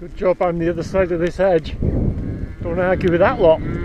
Good job on the other side of this hedge. Don't argue with that lot.